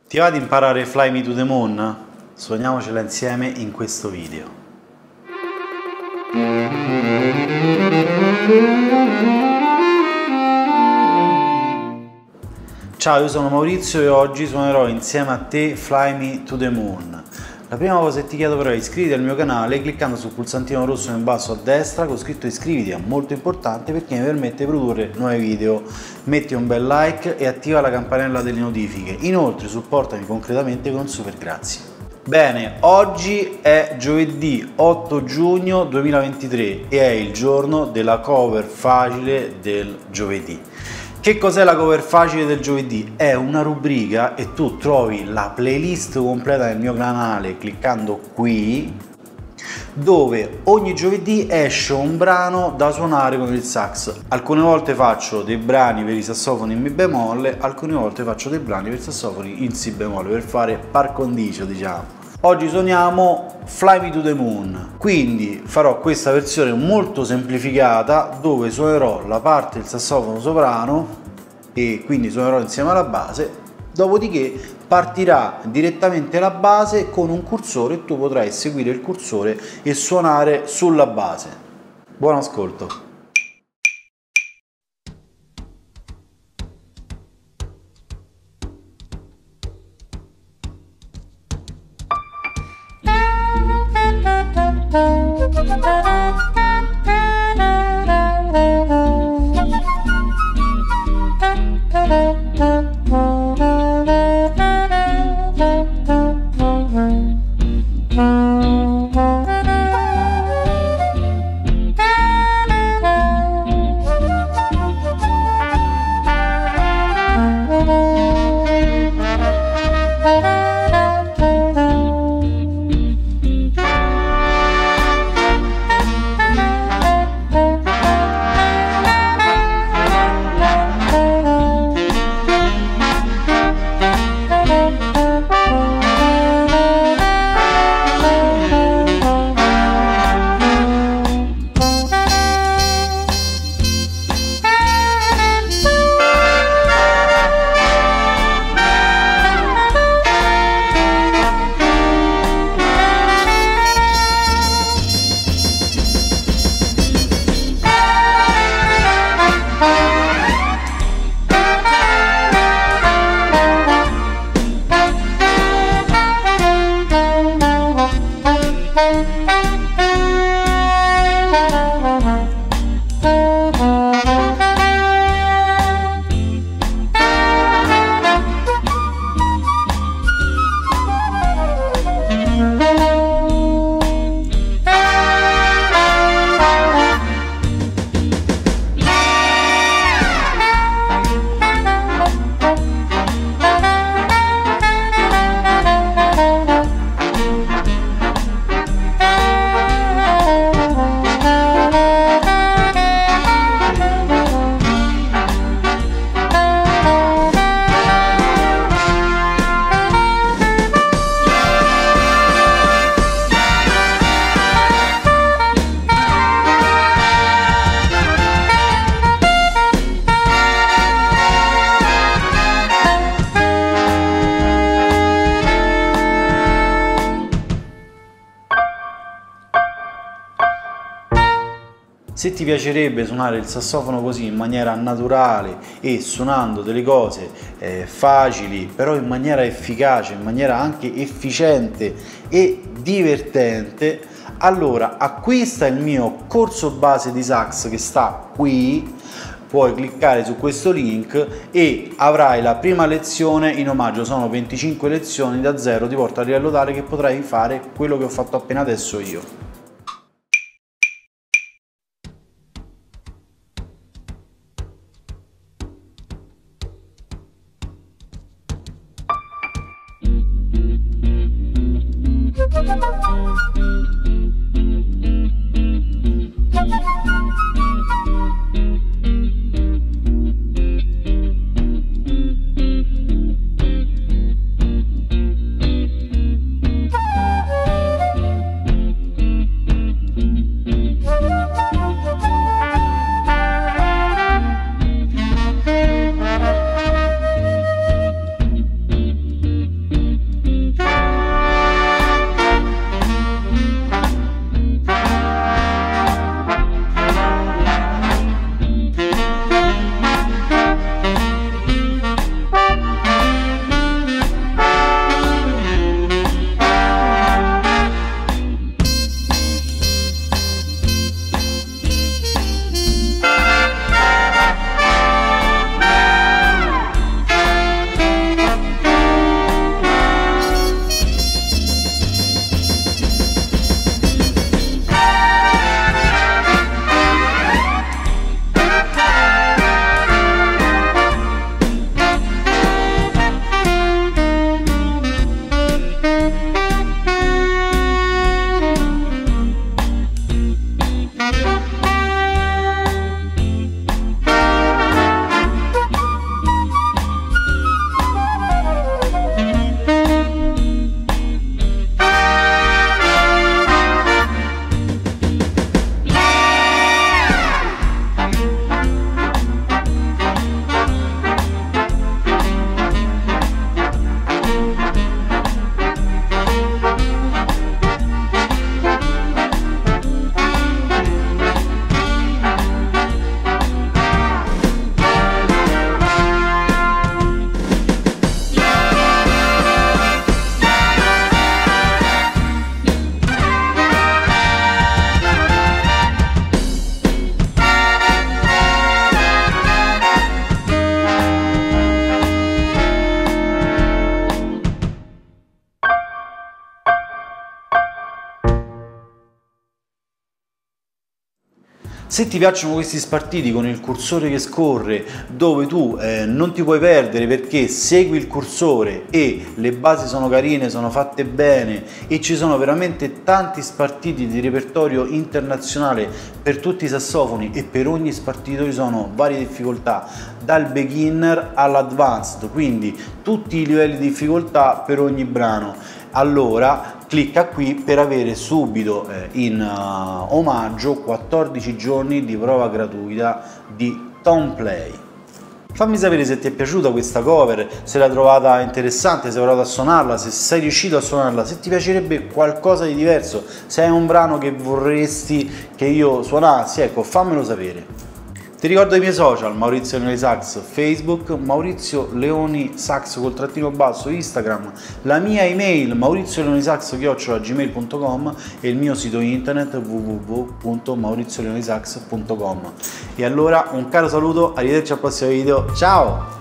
Ti va di imparare Fly Me to the Moon? Suoniamocela insieme in questo video. Ciao, io sono Maurizio e oggi suonerò insieme a te Fly Me to the Moon. La prima cosa che ti chiedo però è iscriviti al mio canale cliccando sul pulsantino rosso in basso a destra con scritto iscriviti, è molto importante perché mi permette di produrre nuovi video. Metti un bel like e attiva la campanella delle notifiche. Inoltre supportami concretamente con un super grazie. Bene, oggi è giovedì 8 giugno 2023 e è il giorno della cover facile del giovedì. Che cos'è la cover facile del giovedì? È una rubrica e tu trovi la playlist completa nel mio canale cliccando qui, dove ogni giovedì esce un brano da suonare con il sax. Alcune volte faccio dei brani per i sassofoni in mi bemolle, alcune volte faccio dei brani per i sassofoni in si bemolle, per fare par condicio, diciamo. Oggi suoniamo Fly Me to the Moon, quindi farò questa versione molto semplificata dove suonerò la parte del sassofono soprano e quindi suonerò insieme alla base, dopodiché partirà direttamente la base con un cursore e tu potrai seguire il cursore e suonare sulla base. Buon ascolto! Se ti piacerebbe suonare il sassofono così in maniera naturale e suonando delle cose facili però in maniera efficace, in maniera anche efficiente e divertente, allora acquista il mio corso base di sax che sta qui, puoi cliccare su questo link e avrai la prima lezione in omaggio. Sono 25 lezioni da zero, ti porto a livello tale che potrai fare quello che ho fatto appena adesso io. Se ti piacciono questi spartiti con il cursore che scorre, dove tu non ti puoi perdere perché segui il cursore e le basi sono carine, sono fatte bene e ci sono veramente tanti spartiti di repertorio internazionale per tutti i sassofoni, e per ogni spartito ci sono varie difficoltà, dal beginner all'advanced, quindi tutti i livelli di difficoltà per ogni brano. Allora clicca qui per avere subito in omaggio 14 giorni di prova gratuita di Toneplay. Fammi sapere se ti è piaciuta questa cover, se l'hai trovata interessante, se hai provato a suonarla, se sei riuscito a suonarla, se ti piacerebbe qualcosa di diverso, se hai un brano che vorresti che io suonassi, ecco, fammelo sapere. Ti ricordo i miei social: Maurizio Leoni Sax Facebook, Maurizio Leoni Sax col trattino basso Instagram, la mia email mauriziolenisax@gmail.com e il mio sito internet www.maurizioleonisax.com. E allora un caro saluto, arrivederci al prossimo video, ciao!